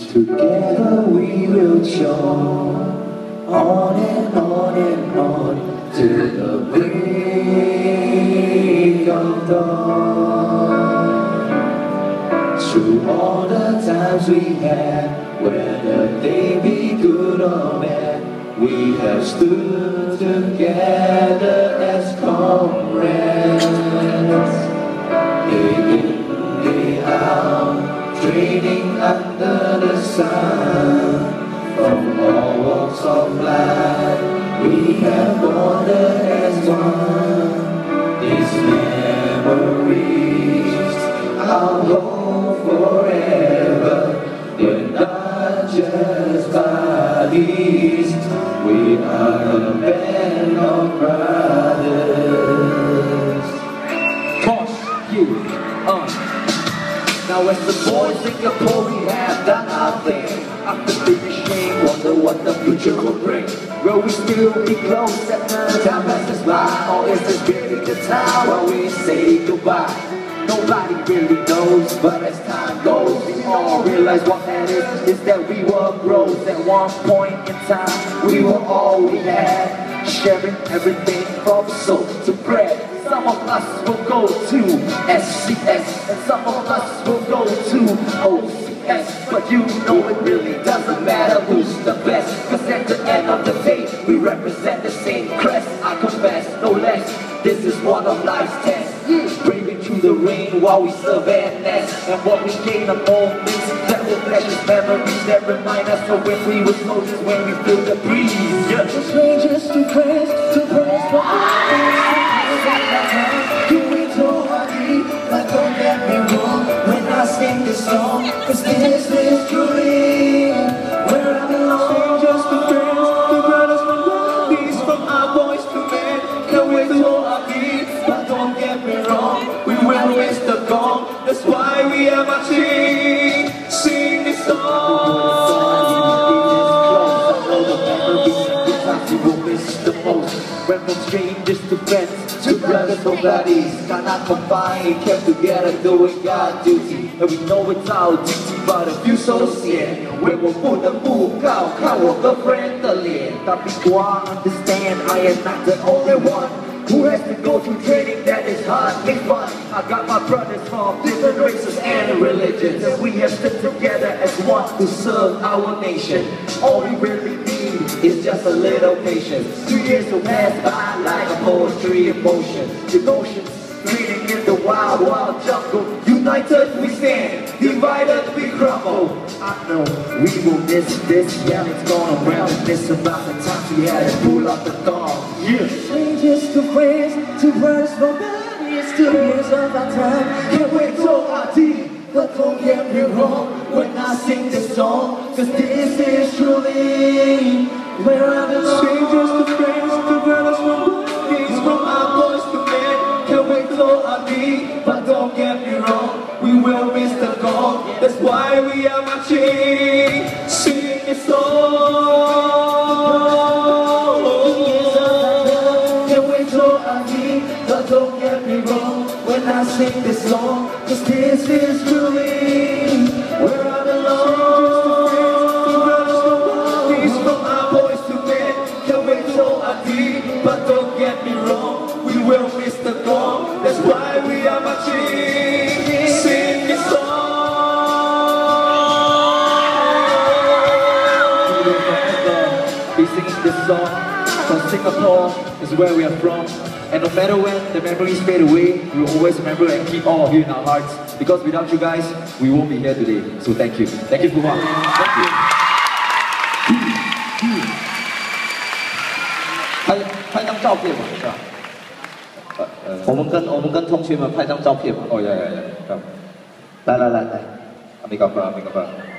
Together we will journey on and on and on till the break of dawn. Through all the times we had, whether they be good or bad, we have stood together as comrades. Day in, day out, training under the sun. From all walks of life, we have bonded as one. These memories, I'll hold forever. They're not just bodies, we are a band of brothers. Toss you on. Now as the boys in Singapore, we have done our thing. After finishing, wonder what the future will bring. Will we still be close at time passes by? Or is this really the time when we say goodbye? Nobody really knows, but as time goes, we all realize what that is that we were bros. At one point in time, we were all we had, sharing everything from soap to bread. Some of us will go to SCS, and some of us will go to OCS. But you know it really doesn't matter who's the best, cause at the end of the day, we represent the same crest. I confess, no less, this is one of life's tests. Braving through the rain while we serve and nest. And what we gain are moments that will precious memories that remind us of when we were soldiers, when we feel the breeze. Yeah. From strangers to friends from you ain't so happy, but don't get me wrong when I sing this song, cause this is truly where I belong. Strangers to friends, to brothers from lobbies, from our boys to men. Can't wait to all our deeds, but don't get me wrong, we will miss the gong. That's why we are marching, sing this song. We will miss the most. When from strangers to friends, to brothers from buddies, cannot combine, kept together doing God's duty. And we know it's our duty, but if you so sian, when we put the move,เข้าthe friend the land. Tapi gua understand, I am not the only one who has to go through training that is hard and fun. I got my brothers from different races and religions, and we have stood together as one to serve our nation. All we really need is just a little patience. 2 years will pass by like a poetry emotion. Emotions reading in the wild, wild jungle. United we stand, divided we crumble. I know we will miss this, yeah, it's gonna reminisce about the times we had to pull up the thong. Yeah. Strangers to friends, to brothers from buddies, 2 years of our time. Can't wait so our deep, but don't get me wrong when I sing this song, cause this is truly where I belong. Strangers to friends, to brothers from buddies, from our boys to men. Can't wait so our deep, but don't get me wrong, we will miss the gong. That's why we are marching, sing a song. Can't wait so I need, but don't get me wrong when I sing this song, cause this is truly where I belong. But don't get me wrong, we will miss the gong. That's why we are marching, sing this song. We will forever be singing this song, cause Singapore is where we are from. And no matter when the memories fade away, we will always remember and keep all of you in our hearts. Because without you guys, we won't be here today. So thank you. Thank you, fuhua. Thank you. 拍张照片嘛，是吧？我们跟同学们拍张照片嘛。哦呀，来，阿弥陀佛，阿弥陀佛。